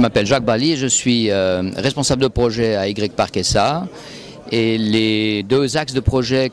m'appelle Jacques Bali, je suis responsable de projet à Y-Parc SA. Et les deux axes de projet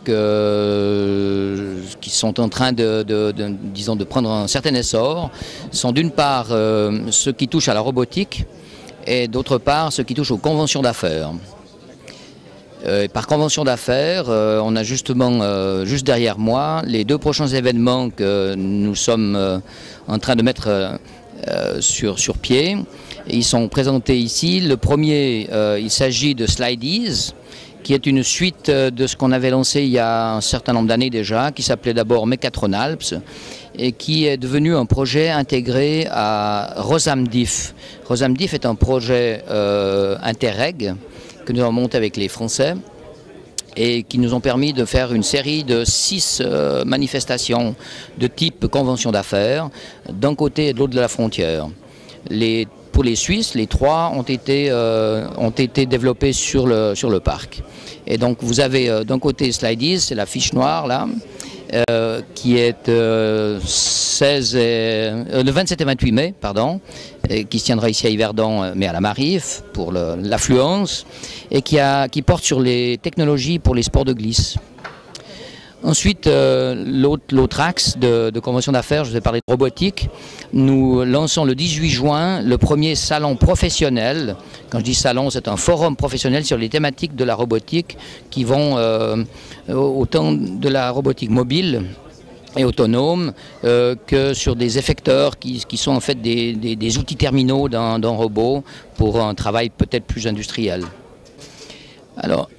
qui sont en train disons, de prendre un certain essor sont d'une part ce qui touche à la robotique et d'autre part ce qui touche aux conventions d'affaires. Par convention d'affaires, on a justement, juste derrière moi, les deux prochains événements que nous sommes en train de mettre sur pied. Ils sont présentés ici. Le premier, il s'agit de Slideez, qui est une suite de ce qu'on avait lancé il y a un certain nombre d'années déjà, qui s'appelait d'abord Mechatron-Alps, et qui est devenu un projet intégré à Rosamdif. Rosamdif est un projet Interreg que nous avons monté avec les Français et qui nous ont permis de faire une série de 6 manifestations de type convention d'affaires d'un côté et de l'autre de la frontière. Pour les Suisses, les 3 ont été développés sur le parc. Et donc vous avez d'un côté Slideez, c'est la fiche noire là, qui est le 27 et 28 mai, pardon, qui se tiendra ici à Yverdon, mais à la Marif, pour l'affluence, et qui porte sur les technologies pour les sports de glisse. Ensuite, l'autre axe de convention d'affaires, je vous ai parlé de robotique. Nous lançons le 18 juin le premier salon professionnel. Quand je dis salon, c'est un forum professionnel sur les thématiques de la robotique qui vont autant de la robotique mobile et autonome que sur des effecteurs qui sont en fait des outils terminaux d'un robot pour un travail peut-être plus industriel. Alors...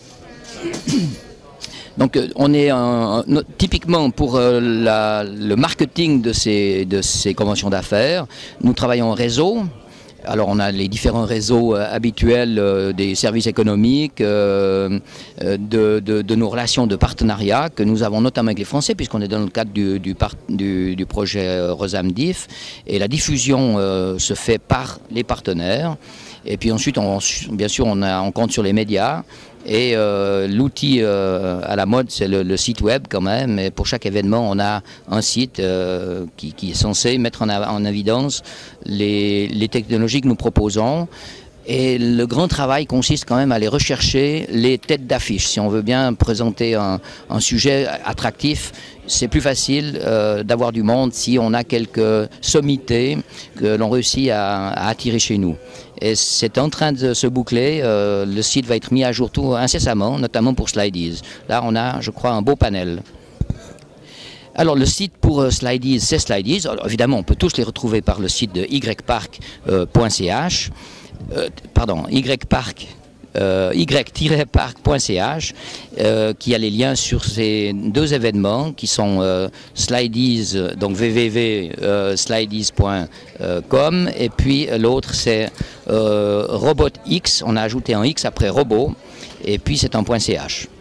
Donc on est typiquement pour le marketing de ces conventions d'affaires. Nous travaillons en réseau. Alors on a les différents réseaux habituels des services économiques, de nos relations de partenariat que nous avons notamment avec les Français puisqu'on est dans le cadre du projet Rosamdif. Et la diffusion se fait par les partenaires. Et puis ensuite, bien sûr, on compte sur les médias. Et l'outil à la mode, c'est le site web quand même. Et pour chaque événement, on a un site qui est censé mettre en évidence les technologies que nous proposons. Et le grand travail consiste quand même à aller rechercher les têtes d'affiche. Si on veut bien présenter un sujet attractif, c'est plus facile d'avoir du monde si on a quelques sommités que l'on réussit à attirer chez nous. Et c'est en train de se boucler, le site va être mis à jour tout incessamment, notamment pour Slideez. Là on a, je crois, un beau panel. Alors le site pour Slideez, c'est Slideez. Alors, évidemment, on peut tous les retrouver par le site de yparc.ch. y-parc.ch qui a les liens sur ces deux événements qui sont Slideez, donc www.slideez.com et puis l'autre c'est RobotX, on a ajouté un X après robot et puis c'est un .ch.